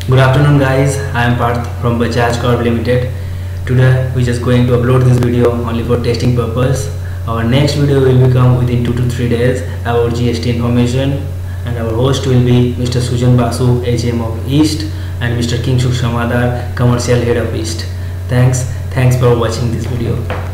Good afternoon guys, I am Parth from Bajaj Corp Limited. Today we just going to upload this video only for testing purpose. Our next video will become within 2 to 3 days about GST information, and our host will be Mr. Sujan Basu, HM of East, and Mr. Kingshuk Shamadar, Commercial Head of East. Thanks for watching this video.